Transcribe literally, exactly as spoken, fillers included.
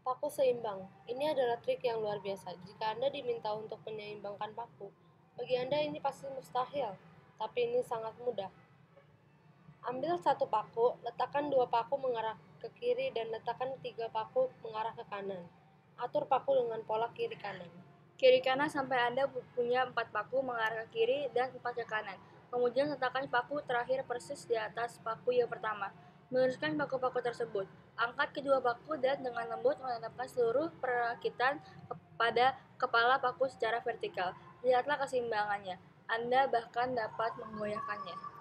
Paku seimbang. Ini adalah trik yang luar biasa. Jika Anda diminta untuk menyeimbangkan paku, bagi Anda ini pasti mustahil, tapi ini sangat mudah. Ambil satu paku, letakkan dua paku mengarah ke kiri dan letakkan tiga paku mengarah ke kanan. Atur paku dengan pola kiri-kanan. Kiri kanan sampai Anda punya empat paku mengarah ke kiri dan empat ke kanan. Kemudian letakkan paku terakhir persis di atas paku yang pertama. Meluruskan paku-paku tersebut. Angkat kedua paku dan dengan lembut menetapkan seluruh perakitan pada kepala paku secara vertikal. Lihatlah keseimbangannya. Anda bahkan dapat menggoyahkannya.